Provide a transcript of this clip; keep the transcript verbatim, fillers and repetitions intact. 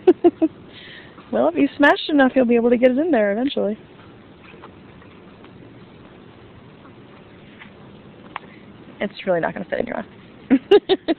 Well, if you smash it enough, you'll be able to get it in there eventually. It's really not going to fit in your mouth.